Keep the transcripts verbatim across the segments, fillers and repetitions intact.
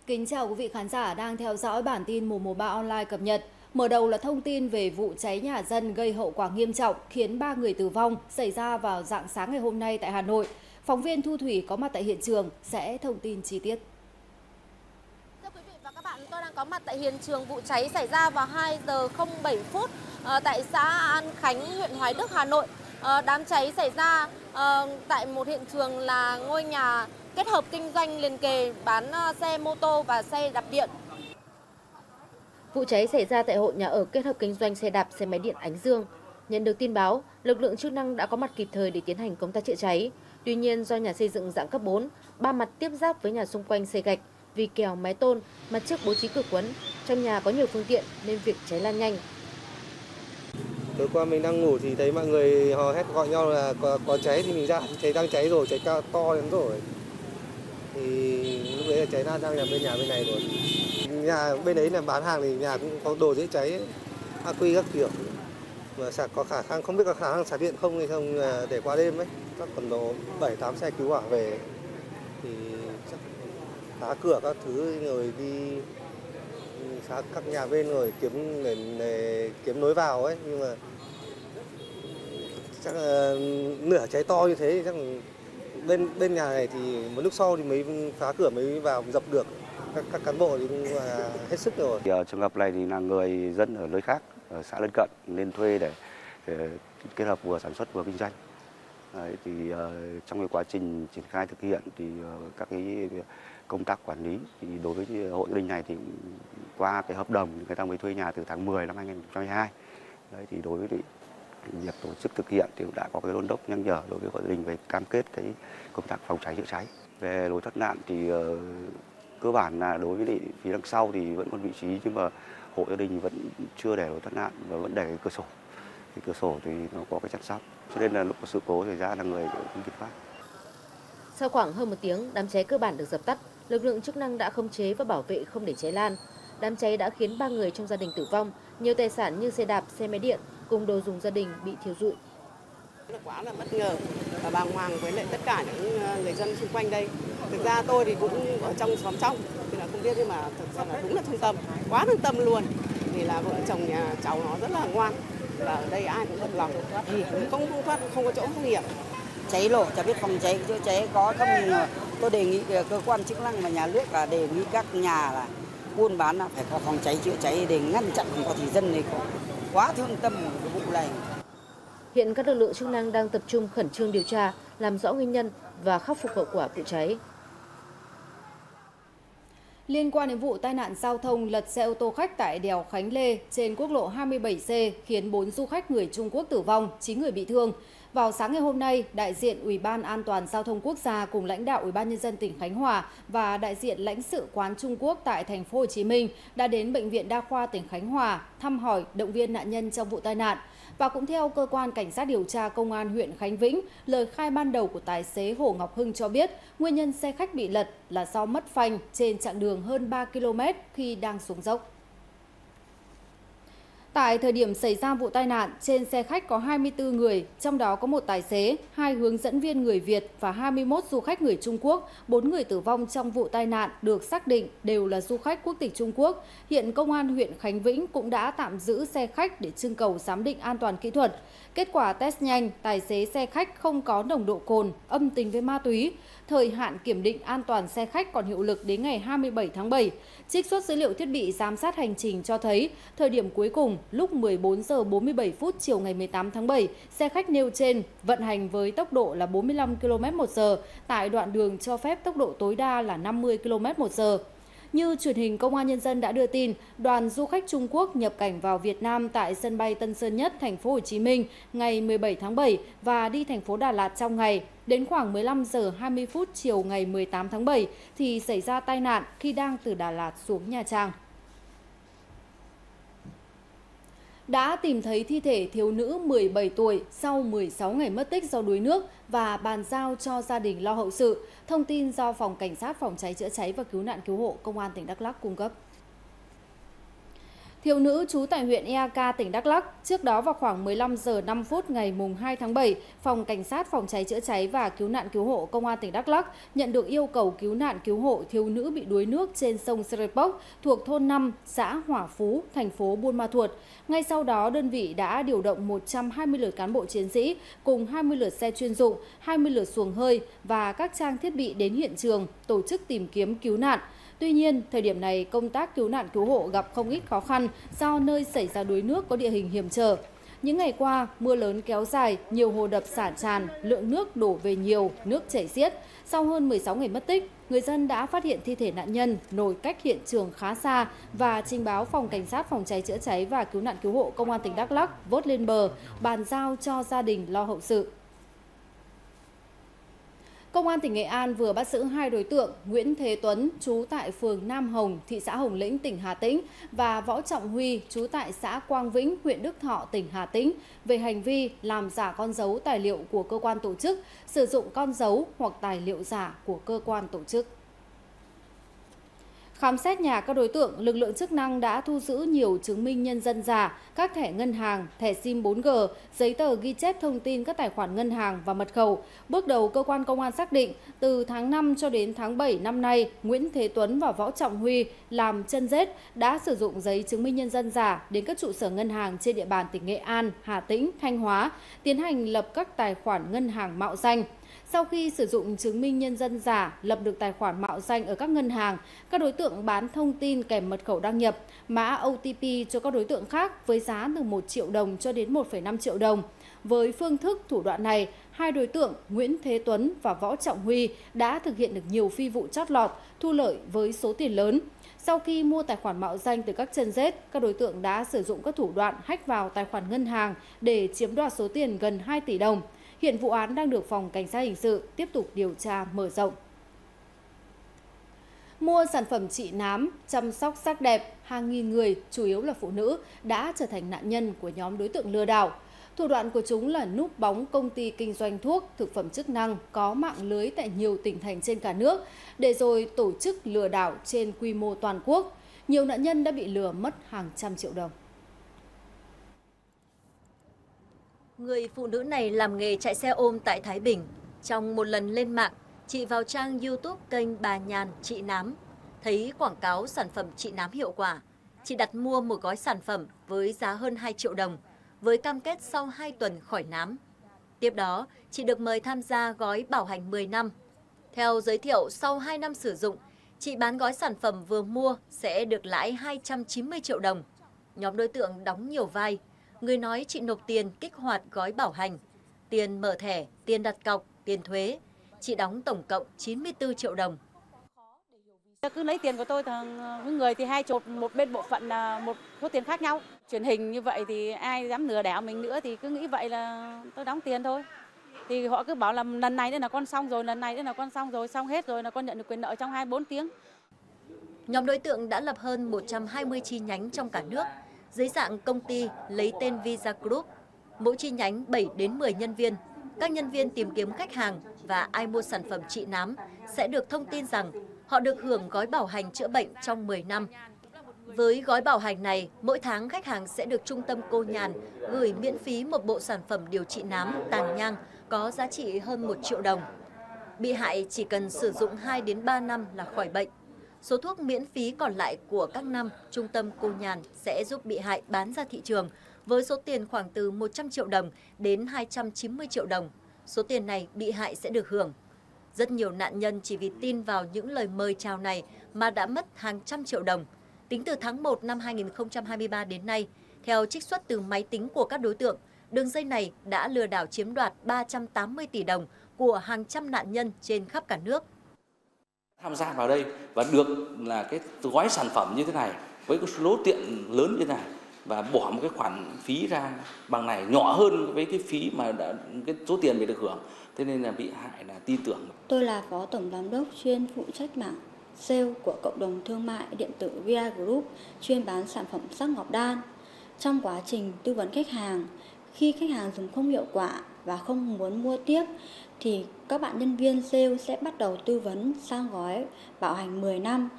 Kính chào quý vị khán giả đang theo dõi bản tin mùa một ba online cập nhật. Mở đầu là thông tin về vụ cháy nhà dân gây hậu quả nghiêm trọng khiến ba người tử vong xảy ra vào rạng sáng ngày hôm nay tại Hà Nội. Phóng viên Thu Thủy có mặt tại hiện trường sẽ thông tin chi tiết. Thưa quý vị và các bạn, tôi đang có mặt tại hiện trường vụ cháy xảy ra vào hai giờ không bảy phút tại xã An Khánh, huyện Hoài Đức, Hà Nội. Đám cháy xảy ra tại một hiện trường là ngôi nhà kết hợp kinh doanh liền kề bán xe mô tô và xe đạp điện. Vụ cháy xảy ra tại hộ nhà ở kết hợp kinh doanh xe đạp, xe máy điện Ánh Dương. Nhận được tin báo, lực lượng chức năng đã có mặt kịp thời để tiến hành công tác chữa cháy. Tuy nhiên, do nhà xây dựng dạng cấp bốn, ba mặt tiếp giáp với nhà xung quanh xây gạch, vì kèo mái tôn, mặt trước bố trí cửa quấn, trong nhà có nhiều phương tiện nên việc cháy lan nhanh. Tối qua mình đang ngủ thì thấy mọi người hò hét gọi nhau là có, có cháy thì mình ra thấy đang cháy rồi, cháy cao to lắm rồi. Thì lúc đấy là cháy lan sang nhà bên nhà bên này rồi. Nhà bên đấy là bán hàng thì nhà cũng có đồ dễ cháy, ắc quy các kiểu. Mà sạc có khả năng không biết có khả năng sạc điện không hay không để qua đêm ấy. Chắc còn độ bảy tám xe cứu hỏa về thì chắc phá cửa các thứ rồi đi phá các nhà bên rồi kiếm để, để kiếm nối vào ấy, nhưng mà chắc là nửa cháy to như thế chắc bên bên nhà này thì một lúc sau thì mới phá cửa mới vào dập được. Các, các cán bộ thì cũng là hết sức rồi. Ở trường hợp này thì là người dân ở nơi khác, ở xã lân cận nên thuê để, để kết hợp vừa sản xuất vừa kinh doanh. Đấy, thì uh, trong cái quá trình triển khai thực hiện thì uh, các cái công tác quản lý thì đối với hộ gia đình này thì qua cái hợp đồng người ta mới thuê nhà từ tháng mười năm hai nghìn không trăm hai mươi hai. Đấy, thì đối với việc tổ chức thực hiện thì cũng đã có cái đôn đốc nhắc nhở đối với hộ gia đình về cam kết cái công tác phòng cháy chữa cháy. Về lối thoát nạn thì uh, cơ bản là đối với phía đằng sau thì vẫn còn vị trí, nhưng mà hộ gia đình vẫn chưa để lối thoát nạn và vẫn để cái cửa sổ. Cái cửa sổ thì nó có cái chắn sắt, cho nên là lúc có sự cố xảy ra là người không kịp thoát. Sau khoảng hơn một tiếng, đám cháy cơ bản được dập tắt. Lực lượng chức năng đã khống chế và bảo vệ không để cháy lan. Đám cháy đã khiến ba người trong gia đình tử vong, nhiều tài sản như xe đạp, xe máy điện cùng đồ dùng gia đình bị thiêu rụi. Quá là bất ngờ và bàng hoàng với lại tất cả những người dân xung quanh đây. Thực ra tôi thì cũng ở trong xóm trong, thì là không biết, nhưng mà thực ra là đúng là thương tâm, quá thương tâm luôn. Vì là vợ chồng nhà cháu nó rất là ngoan, và ở đây ai cũng thật lòng, thì không không thoát, không có chỗ thoát hiểm. Cháy nổ chả biết phòng cháy chữa cháy có không, tôi đề nghị cơ quan chức năng và nhà nước là đề nghị các nhà là buôn bán là phải có phòng cháy chữa cháy để ngăn chặn, không có thì dân này có quá thương tâm cái vụ này. Hiện các lực lượng chức năng đang tập trung khẩn trương điều tra, làm rõ nguyên nhân và khắc phục hậu quả vụ cháy. Liên quan đến vụ tai nạn giao thông lật xe ô tô khách tại đèo Khánh Lê trên quốc lộ hai mươi bảy C khiến bốn du khách người Trung Quốc tử vong, chín người bị thương. Vào sáng ngày hôm nay, đại diện Ủy ban An toàn giao thông quốc gia cùng lãnh đạo Ủy ban nhân dân tỉnh Khánh Hòa và đại diện lãnh sự quán Trung Quốc tại thành phố Hồ Chí Minh đã đến bệnh viện Đa khoa tỉnh Khánh Hòa thăm hỏi, động viên nạn nhân trong vụ tai nạn. Và cũng theo cơ quan cảnh sát điều tra công an huyện Khánh Vĩnh, lời khai ban đầu của tài xế Hồ Ngọc Hưng cho biết nguyên nhân xe khách bị lật là do mất phanh trên chặng đường hơn ba ki lô mét khi đang xuống dốc. Tại thời điểm xảy ra vụ tai nạn, trên xe khách có hai mươi tư người, trong đó có một tài xế, hai hướng dẫn viên người Việt và hai mươi mốt du khách người Trung Quốc. bốn người tử vong trong vụ tai nạn được xác định đều là du khách quốc tịch Trung Quốc. Hiện Công an huyện Khánh Vĩnh cũng đã tạm giữ xe khách để trưng cầu giám định an toàn kỹ thuật. Kết quả test nhanh, tài xế xe khách không có nồng độ cồn, âm tính với ma túy. Thời hạn kiểm định an toàn xe khách còn hiệu lực đến ngày hai mươi bảy tháng bảy. Trích xuất dữ liệu thiết bị giám sát hành trình cho thấy, thời điểm cuối cùng lúc mười bốn giờ bốn mươi bảy phút chiều ngày mười tám tháng bảy, xe khách nêu trên vận hành với tốc độ là bốn mươi lăm ki lô mét một giờ tại đoạn đường cho phép tốc độ tối đa là năm mươi ki lô mét một giờ. Như truyền hình Công an Nhân dân đã đưa tin, đoàn du khách Trung Quốc nhập cảnh vào Việt Nam tại sân bay Tân Sơn Nhất, thành phố Hồ Chí Minh ngày mười bảy tháng bảy và đi thành phố Đà Lạt trong ngày. Đến khoảng mười lăm giờ hai mươi phút chiều ngày mười tám tháng bảy thì xảy ra tai nạn khi đang từ Đà Lạt xuống Nha Trang. Đã tìm thấy thi thể thiếu nữ mười bảy tuổi sau mười sáu ngày mất tích do đuối nước và bàn giao cho gia đình lo hậu sự. Thông tin do Phòng Cảnh sát Phòng cháy chữa cháy và Cứu nạn Cứu hộ Công an tỉnh Đắk Lắk cung cấp. Thiếu nữ trú tại huyện e a ca, tỉnh Đắk Lắk. Trước đó vào khoảng mười lăm giờ năm phút ngày hai tháng bảy, Phòng Cảnh sát Phòng cháy chữa cháy và Cứu nạn Cứu hộ Công an tỉnh Đắk Lắk nhận được yêu cầu cứu nạn cứu hộ thiếu nữ bị đuối nước trên sông Serepok thuộc thôn năm, xã Hỏa Phú, thành phố Buôn Ma Thuột. Ngay sau đó, đơn vị đã điều động một trăm hai mươi lượt cán bộ chiến sĩ cùng hai mươi lượt xe chuyên dụng, hai mươi lượt xuồng hơi và các trang thiết bị đến hiện trường tổ chức tìm kiếm cứu nạn. Tuy nhiên, thời điểm này công tác cứu nạn cứu hộ gặp không ít khó khăn do nơi xảy ra đuối nước có địa hình hiểm trở. Những ngày qua, mưa lớn kéo dài, nhiều hồ đập xả tràn, lượng nước đổ về nhiều, nước chảy xiết. Sau hơn mười sáu ngày mất tích, người dân đã phát hiện thi thể nạn nhân nổi cách hiện trường khá xa và trình báo Phòng Cảnh sát Phòng cháy chữa cháy và Cứu nạn Cứu hộ Công an tỉnh Đắk Lắk vớt lên bờ, bàn giao cho gia đình lo hậu sự. Công an tỉnh Nghệ An vừa bắt giữ hai đối tượng Nguyễn Thế Tuấn, trú tại phường Nam Hồng, thị xã Hồng Lĩnh, tỉnh Hà Tĩnh và Võ Trọng Huy, trú tại xã Quang Vĩnh, huyện Đức Thọ, tỉnh Hà Tĩnh về hành vi làm giả con dấu tài liệu của cơ quan tổ chức, sử dụng con dấu hoặc tài liệu giả của cơ quan tổ chức. Khám xét nhà các đối tượng, lực lượng chức năng đã thu giữ nhiều chứng minh nhân dân giả, các thẻ ngân hàng, thẻ sim bốn G, giấy tờ ghi chép thông tin các tài khoản ngân hàng và mật khẩu. Bước đầu, cơ quan công an xác định, từ tháng năm cho đến tháng bảy năm nay, Nguyễn Thế Tuấn và Võ Trọng Huy làm chân rết đã sử dụng giấy chứng minh nhân dân giả đến các trụ sở ngân hàng trên địa bàn tỉnh Nghệ An, Hà Tĩnh, Thanh Hóa, tiến hành lập các tài khoản ngân hàng mạo danh. Sau khi sử dụng chứng minh nhân dân giả, lập được tài khoản mạo danh ở các ngân hàng, các đối tượng bán thông tin kèm mật khẩu đăng nhập, mã O T P cho các đối tượng khác với giá từ một triệu đồng cho đến một phẩy năm triệu đồng. Với phương thức thủ đoạn này, hai đối tượng Nguyễn Thế Tuấn và Võ Trọng Huy đã thực hiện được nhiều phi vụ chót lọt, thu lợi với số tiền lớn. Sau khi mua tài khoản mạo danh từ các chân rết, các đối tượng đã sử dụng các thủ đoạn hack vào tài khoản ngân hàng để chiếm đoạt số tiền gần hai tỷ đồng. Hiện vụ án đang được Phòng Cảnh sát Hình sự tiếp tục điều tra mở rộng. Mua sản phẩm trị nám, chăm sóc sắc đẹp, hàng nghìn người, chủ yếu là phụ nữ, đã trở thành nạn nhân của nhóm đối tượng lừa đảo. Thủ đoạn của chúng là núp bóng công ty kinh doanh thuốc, thực phẩm chức năng có mạng lưới tại nhiều tỉnh thành trên cả nước, để rồi tổ chức lừa đảo trên quy mô toàn quốc. Nhiều nạn nhân đã bị lừa mất hàng trăm triệu đồng. Người phụ nữ này làm nghề chạy xe ôm tại Thái Bình. Trong một lần lên mạng, chị vào trang YouTube kênh Bà Nhàn Trị Nám, thấy quảng cáo sản phẩm trị nám hiệu quả. Chị đặt mua một gói sản phẩm với giá hơn hai triệu đồng, với cam kết sau hai tuần khỏi nám. Tiếp đó, chị được mời tham gia gói bảo hành mười năm. Theo giới thiệu, sau hai năm sử dụng, chị bán gói sản phẩm vừa mua sẽ được lãi hai trăm chín mươi triệu đồng. Nhóm đối tượng đóng nhiều vai. Người nói chị nộp tiền kích hoạt gói bảo hành, tiền mở thẻ, tiền đặt cọc, tiền thuế. Chị đóng tổng cộng chín mươi tư triệu đồng. Cứ lấy tiền của tôi, thằng người thì hai chục, một bên bộ phận là một số tiền khác nhau. Truyền hình như vậy thì ai dám lừa đảo mình nữa, thì cứ nghĩ vậy là tôi đóng tiền thôi. Thì họ cứ bảo là lần này nữa là con xong rồi, lần này nữa là con xong rồi, xong hết rồi là con nhận được quyền nợ trong hai mươi bốn tiếng. Nhóm đối tượng đã lập hơn một trăm hai mươi chi nhánh trong cả nước, dưới dạng công ty lấy tên Visa Group. Mỗi chi nhánh bảy đến mười nhân viên. Các nhân viên tìm kiếm khách hàng và ai mua sản phẩm trị nám sẽ được thông tin rằng họ được hưởng gói bảo hành chữa bệnh trong mười năm. Với gói bảo hành này, mỗi tháng khách hàng sẽ được trung tâm Cô Nhàn gửi miễn phí một bộ sản phẩm điều trị nám tàn nhang có giá trị hơn một triệu đồng. Bị hại chỉ cần sử dụng hai đến ba năm là khỏi bệnh. Số thuốc miễn phí còn lại của các năm, trung tâm Cô Nhàn sẽ giúp bị hại bán ra thị trường với số tiền khoảng từ một trăm triệu đồng đến hai trăm chín mươi triệu đồng. Số tiền này bị hại sẽ được hưởng. Rất nhiều nạn nhân chỉ vì tin vào những lời mời chào này mà đã mất hàng trăm triệu đồng. Tính từ tháng một năm hai nghìn không trăm hai mươi ba đến nay, theo trích xuất từ máy tính của các đối tượng, đường dây này đã lừa đảo chiếm đoạt ba trăm tám mươi tỷ đồng của hàng trăm nạn nhân trên khắp cả nước. Tham gia vào đây và được là cái gói sản phẩm như thế này với cái số tiền lớn như thế này và bỏ một cái khoản phí ra bằng này nhỏ hơn với cái phí mà đã, cái số tiền bị được hưởng, thế nên là bị hại là tin tưởng. Tôi là phó tổng giám đốc chuyên phụ trách mảng sale của cộng đồng thương mại điện tử Via Group, chuyên bán sản phẩm sắc ngọc đan. Trong quá trình tư vấn khách hàng, khi khách hàng dùng không hiệu quả và không muốn mua tiếp thì các bạn nhân viên sale sẽ bắt đầu tư vấn sang gói bảo hành mười năm.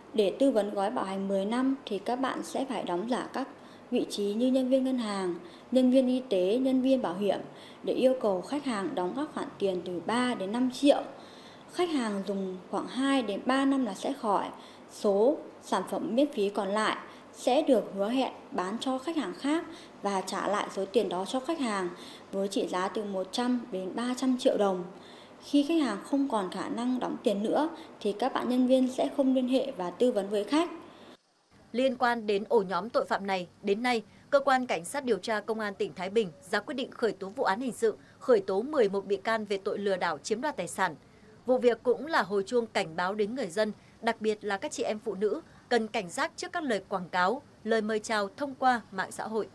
Để tư vấn gói bảo hành mười năm thì các bạn sẽ phải đóng giả các vị trí như nhân viên ngân hàng, nhân viên y tế, nhân viên bảo hiểm để yêu cầu khách hàng đóng các khoản tiền từ ba đến năm triệu. Khách hàng dùng khoảng hai đến ba năm là sẽ khỏi. Số sản phẩm miễn phí còn lại sẽ được hứa hẹn bán cho khách hàng khác và trả lại số tiền đó cho khách hàng với trị giá từ một trăm đến ba trăm triệu đồng. Khi khách hàng không còn khả năng đóng tiền nữa thì các bạn nhân viên sẽ không liên hệ và tư vấn với khách. Liên quan đến ổ nhóm tội phạm này, đến nay, Cơ quan Cảnh sát điều tra Công an tỉnh Thái Bình ra quyết định khởi tố vụ án hình sự, khởi tố mười một bị can về tội lừa đảo chiếm đoạt tài sản. Vụ việc cũng là hồi chuông cảnh báo đến người dân, đặc biệt là các chị em phụ nữ, cần cảnh giác trước các lời quảng cáo, lời mời chào thông qua mạng xã hội.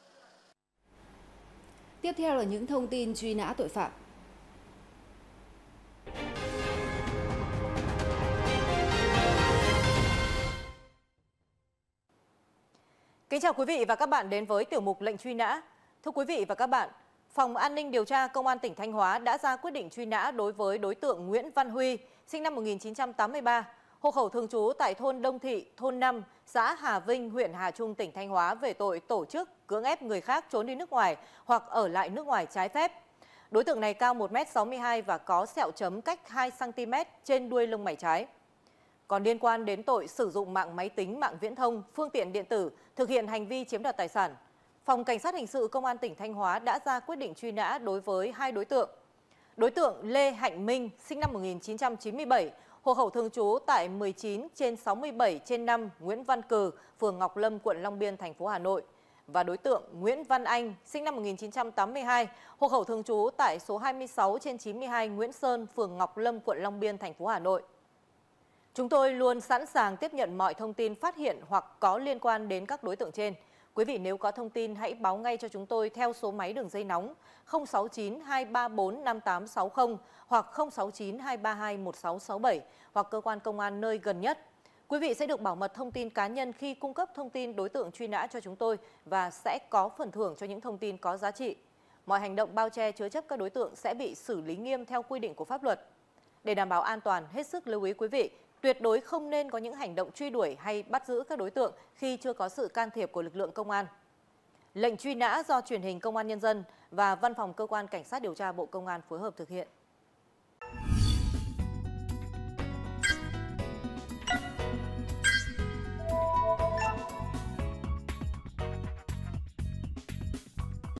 Tiếp theo là những thông tin truy nã tội phạm. Kính chào quý vị và các bạn đến với tiểu mục lệnh truy nã. Thưa quý vị và các bạn, Phòng An ninh điều tra Công an tỉnh Thanh Hóa đã ra quyết định truy nã đối với đối tượng Nguyễn Văn Huy, sinh năm một nghìn chín trăm tám mươi ba, hộ khẩu thường trú tại thôn Đông Thị, thôn năm, xã Hà Vinh, huyện Hà Trung, tỉnh Thanh Hóa về tội tổ chức cưỡng ép người khác trốn đi nước ngoài hoặc ở lại nước ngoài trái phép. Đối tượng này cao một mét sáu mươi hai và có sẹo chấm cách hai xăng ti mét trên đuôi lông mày trái. Còn liên quan đến tội sử dụng mạng máy tính, mạng viễn thông, phương tiện điện tử, thực hiện hành vi chiếm đoạt tài sản, Phòng Cảnh sát Hình sự Công an tỉnh Thanh Hóa đã ra quyết định truy nã đối với hai đối tượng. Đối tượng Lê Hạnh Minh, sinh năm một nghìn chín trăm chín mươi bảy, hộ khẩu thường trú tại mười chín trên sáu mươi bảy trên năm Nguyễn Văn Cừ, phường Ngọc Lâm, quận Long Biên, thành phố Hà Nội. Và đối tượng Nguyễn Văn Anh, sinh năm một nghìn chín trăm tám mươi hai, hộ khẩu thường trú tại số hai mươi sáu trên chín mươi hai Nguyễn Sơn, phường Ngọc Lâm, quận Long Biên, thành phố Hà Nội. Chúng tôi luôn sẵn sàng tiếp nhận mọi thông tin phát hiện hoặc có liên quan đến các đối tượng trên. Quý vị nếu có thông tin hãy báo ngay cho chúng tôi theo số máy đường dây nóng không sáu chín hai ba bốn năm tám sáu không hoặc không sáu chín hai ba hai một sáu sáu bảy hoặc cơ quan công an nơi gần nhất. Quý vị sẽ được bảo mật thông tin cá nhân khi cung cấp thông tin đối tượng truy nã cho chúng tôi và sẽ có phần thưởng cho những thông tin có giá trị. Mọi hành động bao che chứa chấp các đối tượng sẽ bị xử lý nghiêm theo quy định của pháp luật. Để đảm bảo an toàn, hết sức lưu ý quý vị tuyệt đối không nên có những hành động truy đuổi hay bắt giữ các đối tượng khi chưa có sự can thiệp của lực lượng công an. Lệnh truy nã do Truyền hình Công an Nhân dân và Văn phòng Cơ quan Cảnh sát điều tra Bộ Công an phối hợp thực hiện.